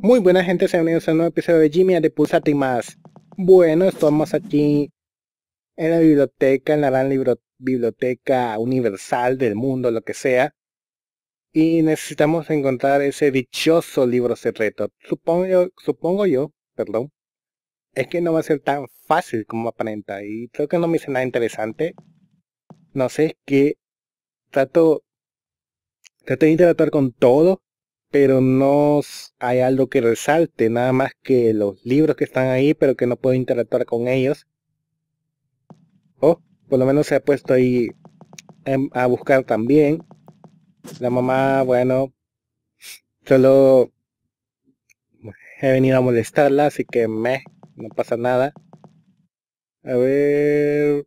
Muy buena gente, sean bienvenidos a un nuevo episodio de Jimmy de Pulsate y más. Bueno, estamos aquí en la biblioteca, en la gran biblioteca universal del mundo, lo que sea. Y necesitamos encontrar ese dichoso libro secreto. Supongo yo, perdón, es que no va a ser tan fácil como aparenta. Y creo que no me hice nada interesante. No sé, es que trato de interactuar con todo, pero no hay algo que resalte, nada más que los libros que están ahí, pero que no puedo interactuar con ellos. Oh, por lo menos se ha puesto ahí a buscar también. La mamá, bueno, solo he venido a molestarla, así que no pasa nada. A ver,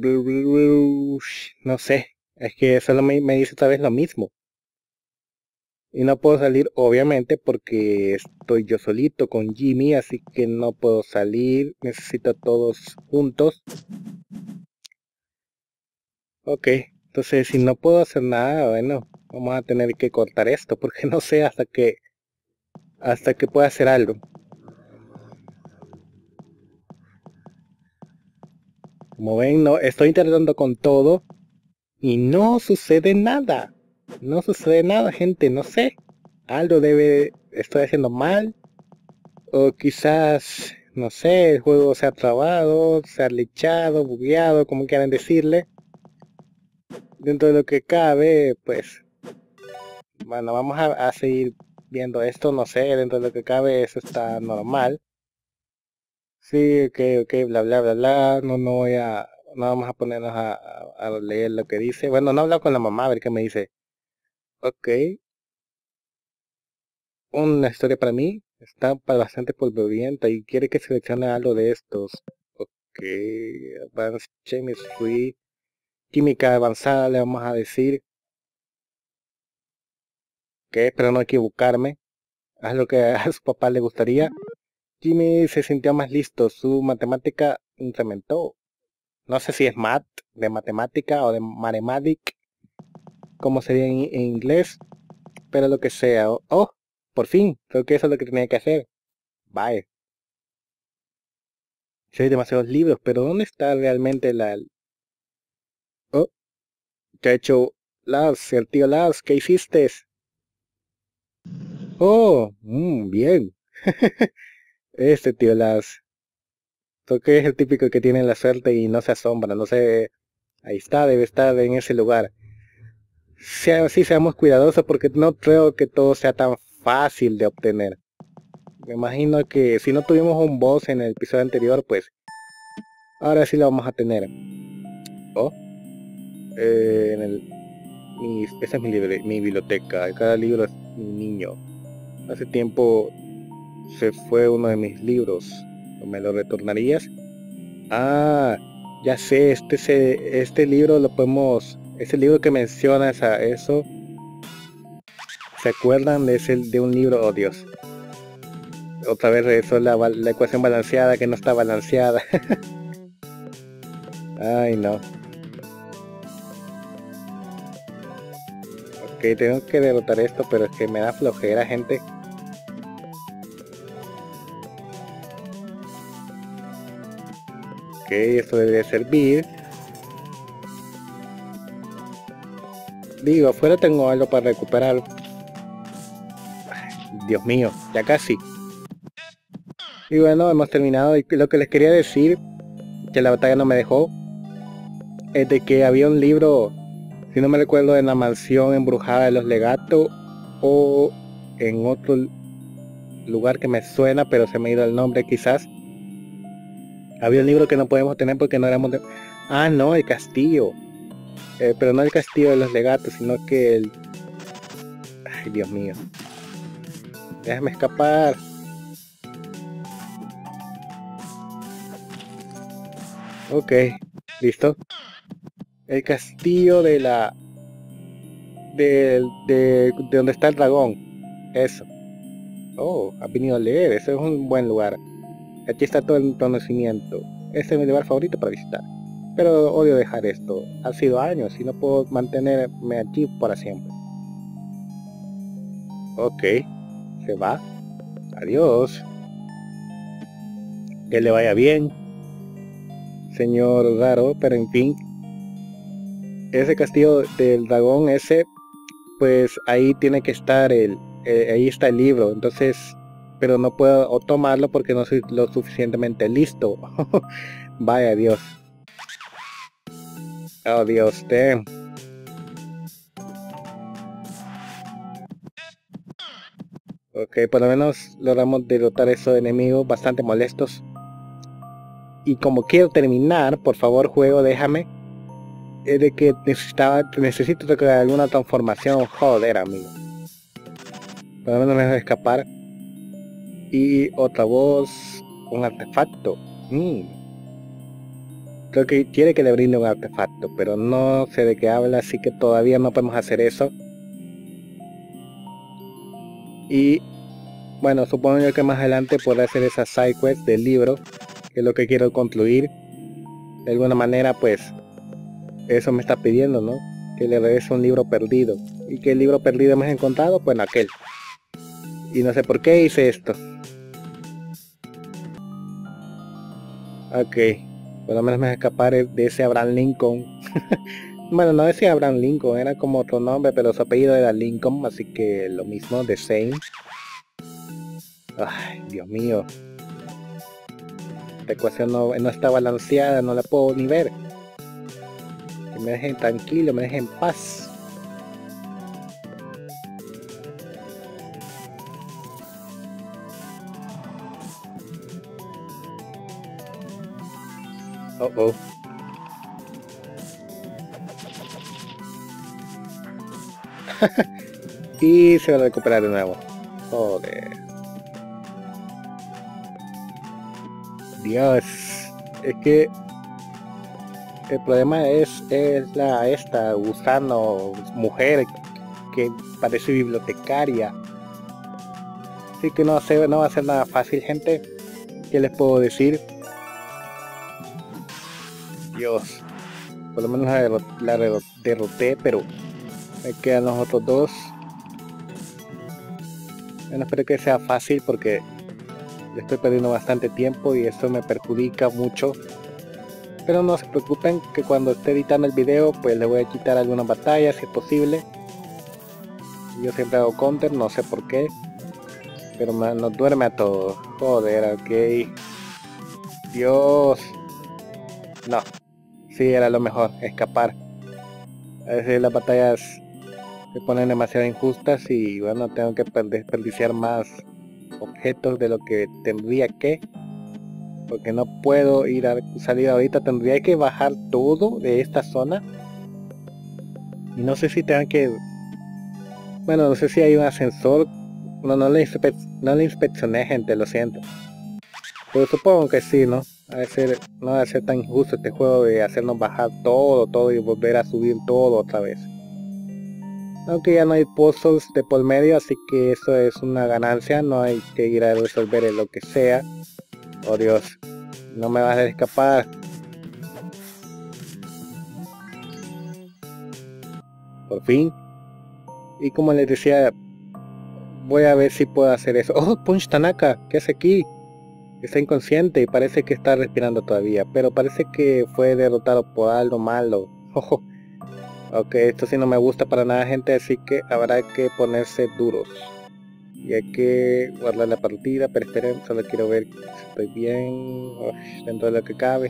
no sé, es que solo me dice otra vez lo mismo. Y no puedo salir, obviamente, porque estoy yo solito con Jimmy, así que no puedo salir. Necesito a todos juntos. Ok, entonces si no puedo hacer nada, bueno, vamos a tener que cortar esto, porque no sé hasta que pueda hacer algo. Como ven, no, estoy intentando con todo y no sucede nada. No sucede nada, gente, no sé. Algo estoy haciendo mal. O quizás, no sé, el juego se ha trabado, se ha glitchado, bugueado, como quieran decirle. Dentro de lo que cabe, pues, bueno, vamos a seguir viendo esto, no sé, dentro de lo que cabe eso está normal. Sí, ok, bla, bla, bla, bla, no vamos a ponernos a leer lo que dice. Bueno, no he hablado con la mamá, a ver qué me dice. Ok, una historia para mí, está bastante polvorienta y quiere que seleccione algo de estos. Ok, Advanced Chemistry, química avanzada le vamos a decir. Ok, espero no equivocarme. Haz lo que a su papá le gustaría. Jimmy se sintió más listo, su matemática incrementó. No sé si es de matemática o de mathematic, como sería en inglés, pero lo que sea. Oh, por fin, creo que eso es lo que tenía que hacer. Vaya, sí hay demasiados libros, pero ¿dónde está realmente Oh, ¿qué ha hecho Lars, el tío Lars? ¿Qué hiciste? Oh, bien. Este tío Lars, creo que es el típico que tiene la suerte y no se asombra, no sé. Ahí está, debe estar en ese lugar. Sí, seamos cuidadosos porque no creo que todo sea tan fácil de obtener. Me imagino que si no tuvimos un boss en el episodio anterior, pues ahora sí lo vamos a tener. Oh, esa es mi biblioteca. Cada libro es un niño. Hace tiempo se fue uno de mis libros. ¿Me lo retornarías? Ah, ya sé, este libro lo podemos... Ese libro que menciona eso. ¿Se acuerdan de un libro? Oh, Dios. Otra vez eso, la ecuación balanceada que no está balanceada. Ay, no. Ok, tengo que derrotar esto, pero es que me da flojera, gente. Ok, esto debería servir. Digo, afuera tengo algo para recuperar. Ay, Dios mío, ya casi. Y bueno, hemos terminado. Y lo que les quería decir, que la batalla no me dejó, es de que había un libro, si no me recuerdo, en la mansión embrujada de los legatos, o en otro lugar que me suena, pero se me ha ido el nombre quizás. Había un libro que no podemos tener porque no éramos de... Ah, no, el castillo. Pero no el castillo de los legatos, sino que el... Ay, Dios mío. Déjame escapar. Ok, listo. El castillo de la... de donde está el dragón. Eso. Oh, has venido a leer. Eso es un buen lugar. Aquí está todo el conocimiento. Este es mi lugar favorito para visitar. Pero odio dejar esto. Ha sido años y no puedo mantenerme aquí para siempre. Ok, se va. Adiós. Que le vaya bien, señor Raro, pero en fin. Ese castillo del dragón, ese, pues ahí tiene que estar ahí está el libro, entonces, pero no puedo tomarlo porque no soy lo suficientemente listo. Vaya Dios. Oh Dios, damn. Ok, por lo menos logramos derrotar a esos enemigos bastante molestos. Y como quiero terminar, por favor juego, déjame. Es de que necesito tocar alguna transformación, joder amigo. Por lo menos me dejo escapar. Y otra voz, un artefacto. Creo que quiere que le brinde un artefacto, pero no sé de qué habla, así que todavía no podemos hacer eso. Y bueno, supongo yo que más adelante podré hacer esa side quest del libro, que es lo que quiero concluir. De alguna manera, pues, eso me está pidiendo, ¿no? Que le regrese un libro perdido. ¿Y qué libro perdido hemos encontrado? Pues aquel. Y no sé por qué hice esto. Ok, por lo menos me voy a escapar de ese Abraham Lincoln. Bueno, no decía Abraham Lincoln, era como otro nombre, pero su apellido era Lincoln, así que lo mismo, de same. Ay, Dios mío. Esta ecuación no está balanceada, no la puedo ni ver. Que me dejen tranquilo, me dejen en paz. Oh, oh. Y se va a recuperar de nuevo. Joder. Dios. Es que el problema es esta gusano mujer que parece bibliotecaria. Así que no va a ser nada fácil, gente. ¿Qué les puedo decir? Dios. Por lo menos la derroté, pero me quedan los otros dos. Bueno, espero que sea fácil porque le estoy perdiendo bastante tiempo y esto me perjudica mucho. Pero no se preocupen que cuando esté editando el video pues le voy a quitar algunas batallas si es posible. Yo siempre hago counter, no sé por qué. Pero nos duerme a todos. Joder, ok. Dios. No. Sí, era lo mejor, escapar. A veces las batallas se ponen demasiado injustas y bueno, tengo que desperdiciar más objetos de lo que tendría que. Porque no puedo salir ahorita, tendría que bajar todo de esta zona. Y no sé si tengan que... Bueno, no sé si hay un ascensor. No le inspeccioné, gente, lo siento. Pero supongo que sí, ¿no? No va a ser tan injusto este juego de hacernos bajar todo y volver a subir todo otra vez. Aunque ya no hay puzzles de por medio, así que eso es una ganancia, no hay que ir a resolver lo que sea. Oh Dios, no me vas a escapar. Por fin. Y como les decía, voy a ver si puedo hacer eso. Oh, Punch Tanaka, ¿qué hace aquí? Está inconsciente y parece que está respirando todavía, pero parece que fue derrotado por algo malo. Ojo. Ok, esto sí no me gusta para nada, gente, así que habrá que ponerse duros. Y hay que guardar la partida, pero esperen, solo quiero ver si estoy bien, dentro de lo que cabe.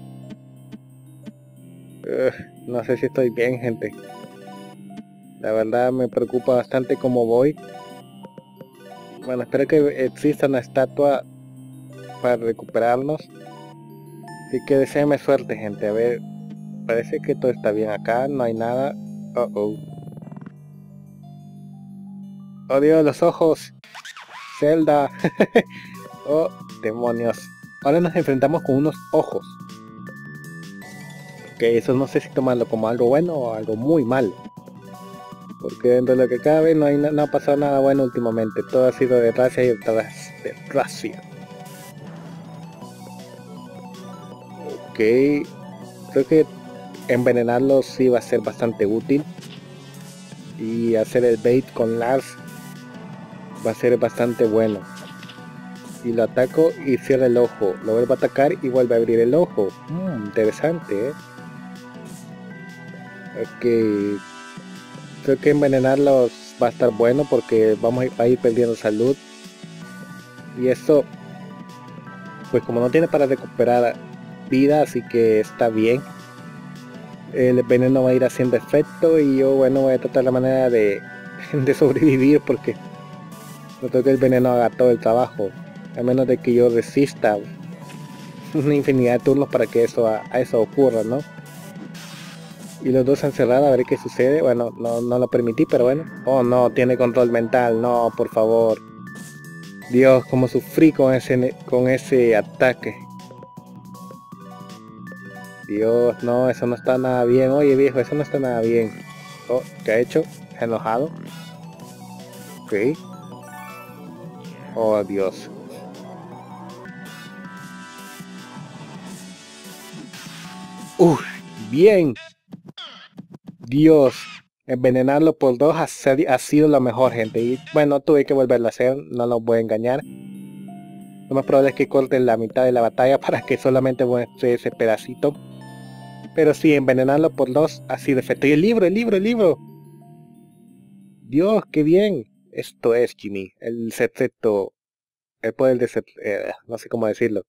No sé si estoy bien, gente. La verdad me preocupa bastante cómo voy. Bueno, espero que exista una estatua para recuperarnos. Así que deseenme suerte, gente. A ver, parece que todo está bien acá, no hay nada. Oh Dios, los ojos. Zelda. Oh, demonios. Ahora nos enfrentamos con unos ojos. Que eso no sé si tomarlo como algo bueno o algo muy malo. Porque dentro de lo que cabe no ha pasado nada bueno últimamente. Todo ha sido desgracia y desgracia. Ok. Creo que envenenarlos sí va a ser bastante útil. Y hacer el bait con Lars va a ser bastante bueno. y lo ataco y cierra el ojo. Lo vuelvo a atacar y vuelve a abrir el ojo. Interesante, ¿eh? Ok, creo que envenenarlos va a estar bueno porque va a ir perdiendo salud. Y eso, pues como no tiene para recuperar vida, así que está bien. El veneno va a ir haciendo efecto y yo, bueno, voy a tratar la manera de, de sobrevivir porque no creo que el veneno haga todo el trabajo. A menos de que yo resista una infinidad de turnos para que a eso ocurra, ¿no? Y los dos encerrados a ver qué sucede. Bueno, no lo permití, pero bueno. Oh no, tiene control mental, no, por favor. Dios, cómo sufrí con ese ataque. Dios, no, eso no está nada bien. Oye viejo, eso no está nada bien. Oh, ¿qué ha hecho? ¿Se ha enojado? Ok. Oh Dios. Uf, bien. Dios. Envenenarlo por dos ha sido lo mejor, gente. Y bueno, tuve que volverlo a hacer, no lo voy a engañar. Lo más probable es que corte la mitad de la batalla para que solamente muestre ese pedacito. Pero sí, envenenarlo por dos ha sido efecto. Y el libro. Dios, qué bien. Esto es, Jimmy. El secreto. El poder de no sé cómo decirlo.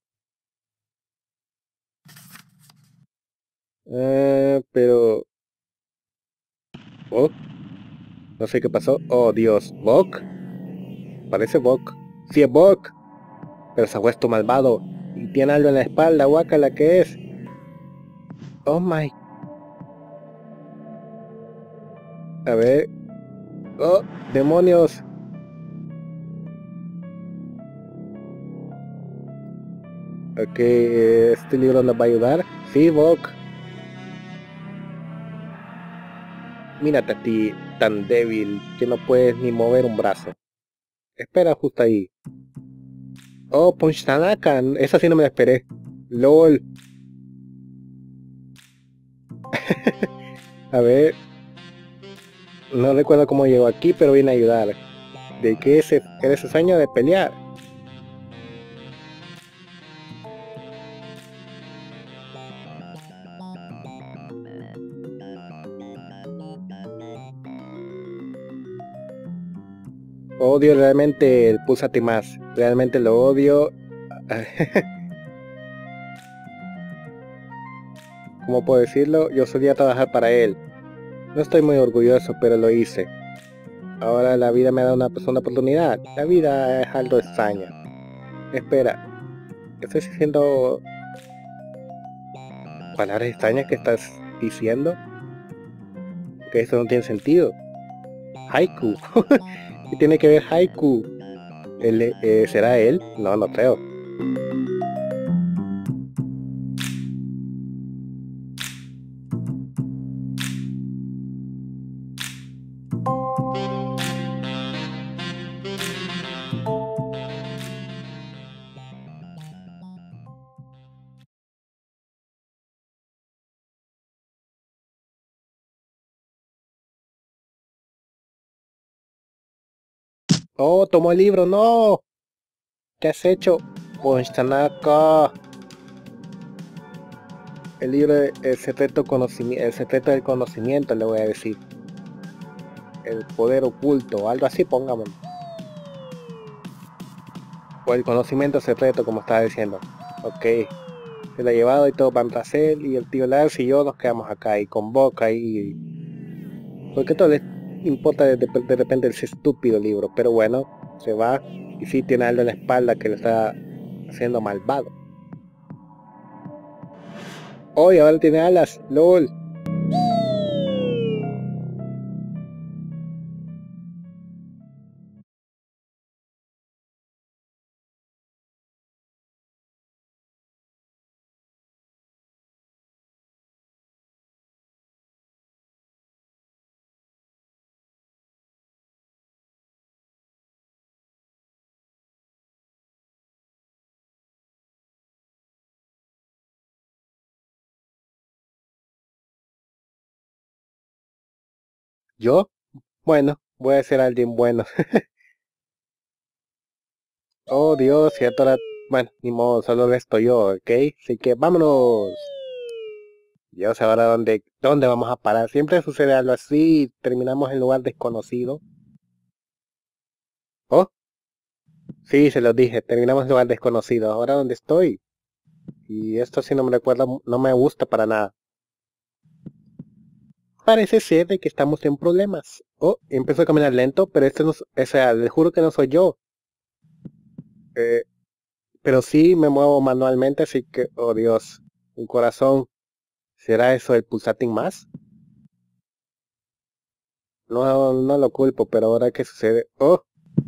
Pero... ¿Bok? No sé qué pasó. Oh, Dios. ¿Bok? Parece Bok. Sí es Bok. Pero se ha puesto malvado. Y tiene algo en la espalda, guácala que es. Oh my. A ver. Oh, demonios. Ok, este libro nos va a ayudar. Sí, Bok. Mírate a ti, tan débil que no puedes ni mover un brazo. Espera justo ahí. Oh, Punch Tanaka. Esa sí no me la esperé. LOL. A ver. No recuerdo cómo llegó aquí, pero viene a ayudar. ¿De qué era ese sueño de pelear? Odio realmente el Púsate Más. Realmente lo odio. ¿Cómo puedo decirlo? Yo solía trabajar para él. No estoy muy orgulloso, pero lo hice. Ahora la vida me da una oportunidad. La vida es algo extraña. Espera, ¿estás diciendo palabras extrañas que estás diciendo? Que esto no tiene sentido. Haiku. ¿Qué tiene que ver Haiku? ¿Será él? No, no creo. Oh, tomó el libro, no. ¿Qué has hecho? Pues Tanaka. El libro, el secreto del conocimiento, le voy a decir. El poder oculto, algo así, pongamos. O el conocimiento secreto, como estaba diciendo. Ok, se lo ha llevado y todo van tras él. Y el tío Lance y yo nos quedamos acá y con Boca y... Porque todo les importa de repente ese estúpido libro. Pero bueno, se va. Y sí tiene algo en la espalda que le está haciendo malvado. Hoy ahora tiene alas, LOL. ¿Yo? Bueno, voy a ser alguien bueno. Oh Dios, cierto ahora... Bueno, ni modo, solo resto yo, ¿ok? Así que vámonos. Dios, ahora dónde vamos a parar. Siempre sucede algo así y terminamos en lugar desconocido. Oh, sí, se los dije, terminamos en lugar desconocido. Ahora dónde estoy. Y esto sí no me recuerda, no me gusta para nada. Parece ser de que estamos en problemas. Oh, empezó a caminar lento, pero este no, o sea, les juro que no soy yo. Eh, pero sí me muevo manualmente, así que, oh Dios, un corazón. ¿Será eso el pulsating más? No, no lo culpo, pero ahora qué sucede. Oh,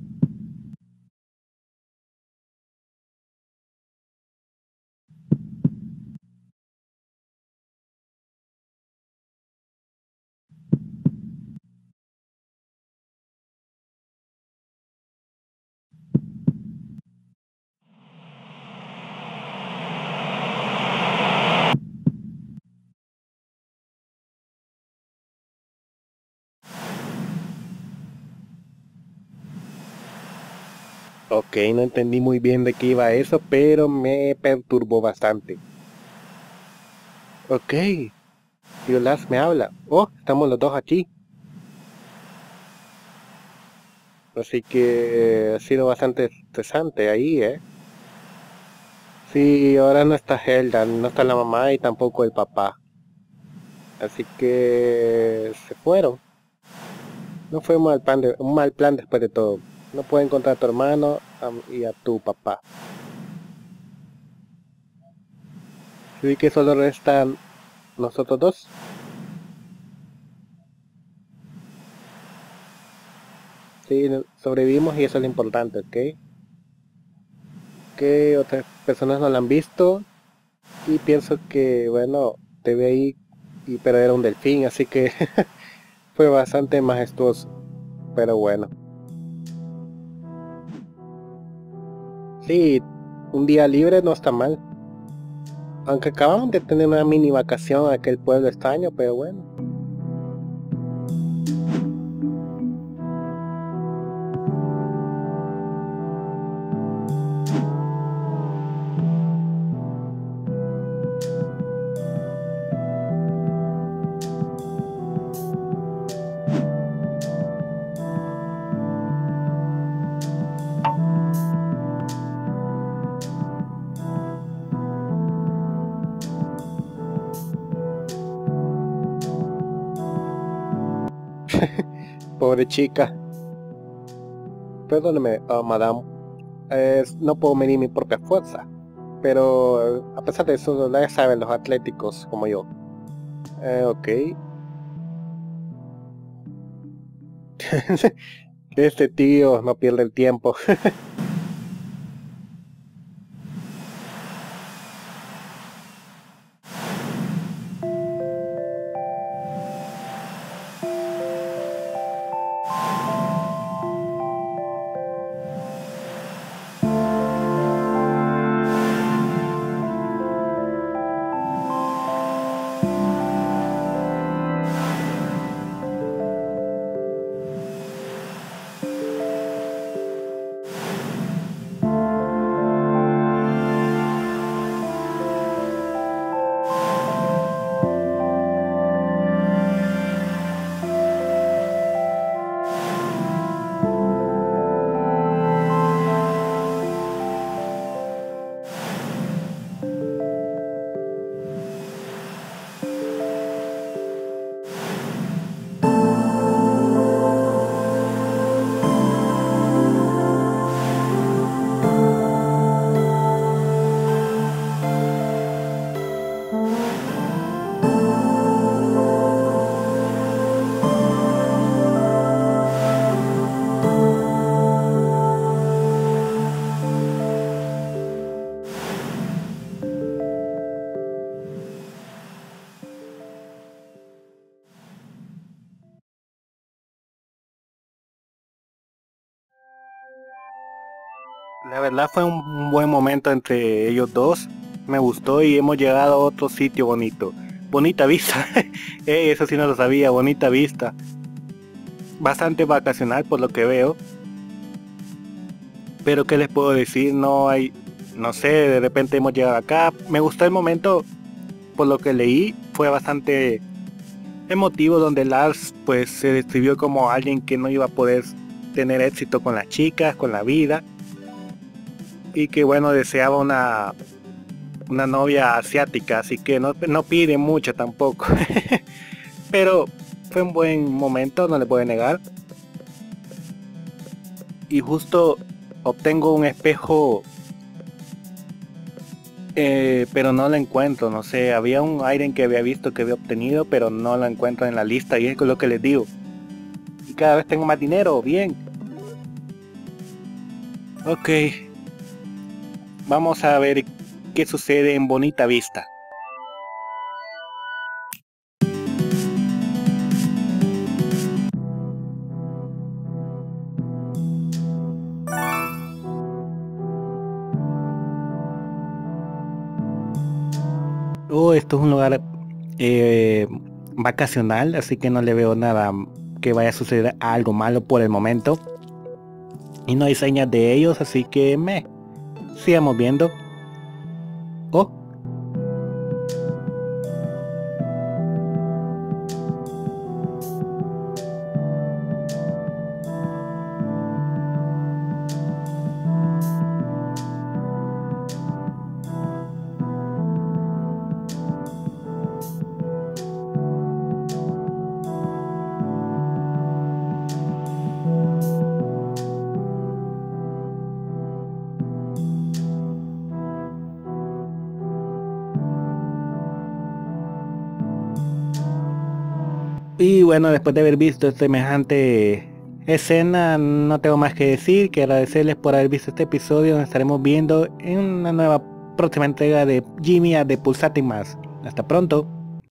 ok, no entendí muy bien de qué iba eso, pero me perturbó bastante. Ok, Violas me habla. Oh, estamos los dos aquí. Así que ha sido bastante estresante ahí, ¿eh? Sí, ahora no está Helda, no está la mamá y tampoco el papá. Así que se fueron. No fue un mal plan después de todo. No puedo encontrar a tu hermano y a tu papá. Así que solo restan nosotros dos. Sí, sobrevivimos y eso es lo importante, ¿ok? Que otras personas no la han visto y pienso que, bueno, te vi ahí, pero era un delfín, así que fue bastante majestuoso, pero bueno. Sí, un día libre no está mal. Aunque acabamos de tener una mini vacación en aquel pueblo extraño, pero bueno. Pobre chica. Perdóneme, madame. No puedo medir mi propia fuerza. Pero a pesar de eso, ya saben los atléticos como yo. Ok. Este tío no pierde el tiempo. La verdad fue un buen momento entre ellos dos. Me gustó y hemos llegado a otro sitio bonito. Bonita vista. Eso sí no lo sabía, bonita vista. Bastante vacacional por lo que veo. Pero qué les puedo decir, no hay, no sé, de repente hemos llegado acá. Me gustó el momento, por lo que leí, fue bastante emotivo, donde Lars pues se describió como alguien que no iba a poder tener éxito con las chicas, con la vida, y que bueno, deseaba una novia asiática, así que no pide mucho tampoco. Pero fue un buen momento, no le puedo negar. Y justo obtengo un espejo, pero no lo encuentro, no sé, había un item que había visto que había obtenido, pero no lo encuentro en la lista, y es lo que les digo. Y cada vez tengo más dinero, bien. Ok, vamos a ver qué sucede en Bonita Vista. Oh, esto es un lugar eh, vacacional, así que no le veo nada que vaya a suceder algo malo por el momento. Y no hay señas de ellos, así que sigamos viendo. Oh, y bueno, después de haber visto semejante escena, no tengo más que decir que agradecerles por haber visto este episodio. Nos estaremos viendo en una nueva próxima entrega de Jimmy de Pulsating Más. Hasta pronto.